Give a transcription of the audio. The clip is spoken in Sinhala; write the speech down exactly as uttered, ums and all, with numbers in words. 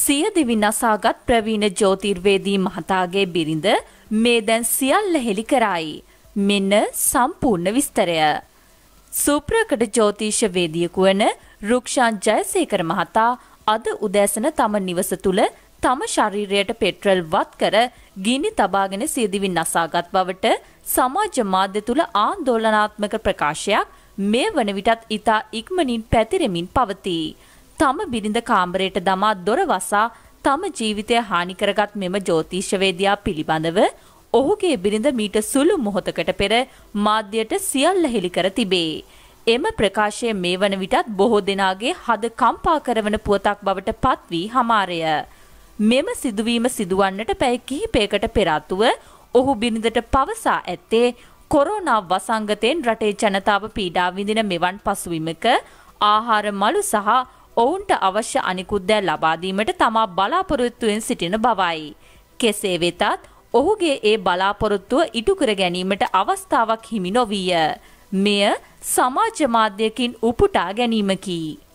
සියදිවි නසාගත් ප්‍රවීණ ජ්‍යෝතිර්වේදී මහතාගේ බිරිඳ මේ දැන් සියල්ල හෙළි කරයි. මෙන්න සම්පූර්ණ විස්තරය. සුප්‍රකට ජ්‍යෝතිෂ වේදියෙකු වන රුක්ෂාන් ජයසේකර මහතා අද උදෑසන තම නිවස තුල තම ශරීරයට පෙට්‍රල් වත් කර ගිනි තබාගෙන සියදිවි නසාගත් බවට සමාජ මාධ්‍ය තුල ආందోලනාත්මක ප්‍රකාශයක් මේ වන විටත් ඉතා ඉක්මනින් පැතිරෙමින් පවතී. තම බිරිඳ කාමරයට දමා දොර වසා තම ජීවිතය හානි කරගත් මෙම ජ්‍යෝතිෂවේදියා පිළිබඳව ඔහුගේ බිරිඳ මීට සුළු මොහොතකට පෙර මාධ්‍යයට සියල්ල හෙළි කර තිබේ. එම ප්‍රකාශය මේ වන විටත් බොහෝ දෙනාගේ හද කම්පා කරවන පුවතක් බවට පත් වී හමාරය. මෙම සිදුවීම සිදුවන්නට පැය කිහිපයකට පෙර ආතුව ඔහු බිරිඳට පවසා ඇත්තේ කොරෝනා වසංගතයෙන් රටේ ජනතාව පීඩා විඳින මෙවන් පසුබිමක ආහාර මළු සහ ඔවුන්ට අවශ්‍ය අනිකුත් දෑ ලබා දීමට තමා බලාපොරොත්තුවෙන් සිටින බවයි. කෙසේ වෙතත් ඔහුගේ ඒ බලාපොරොත්තුව ඉටු කර ගැනීමට අවස්ථාවක් හිමි නොවිය. මෙය සමාජ මාධ්‍යකින් උපුටා ගැනීමකි.